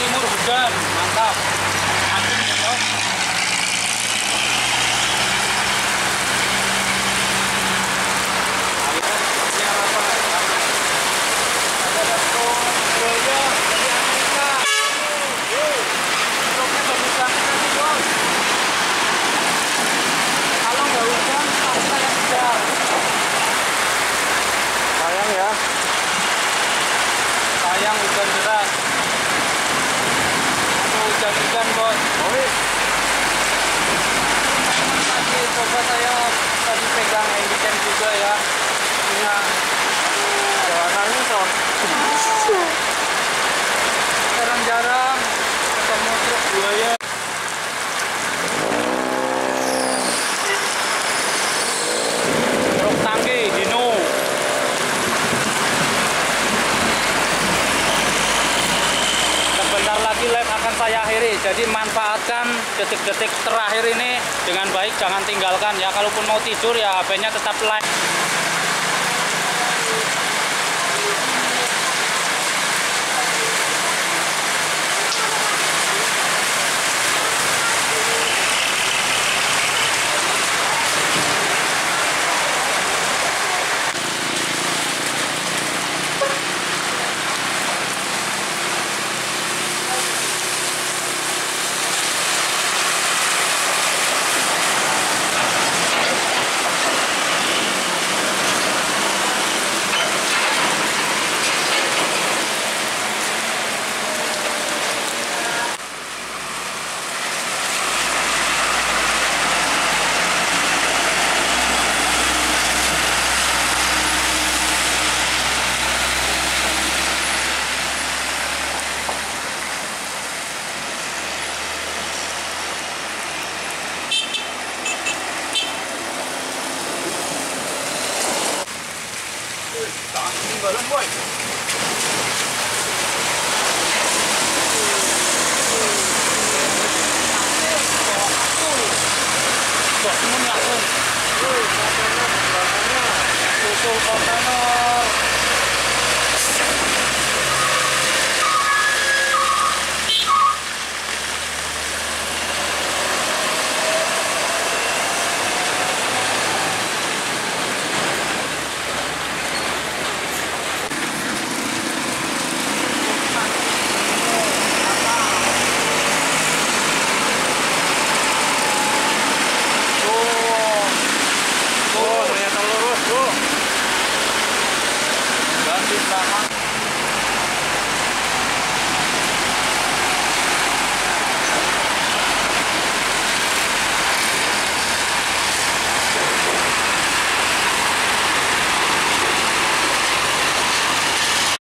timur hujan, mantap. Adem ya, Bos. Sayang hujan deras. Hujan-hujan, Bos. Tadi coba saya tadi pegang handycam juga ya. Punya jalanannya toh. Jarang-jarang ketemu truk buaya. Truk tangki Dino. Sebentar lagi live akan saya akhiri, jadi manfaatkan detik-detik terakhir ini dengan baik, jangan tinggalkan ya. Kalaupun mau tidur ya HP-nya tetap live. Balon boy. Susul kontainer. Ternyata lurus, bro. Ganti tangan.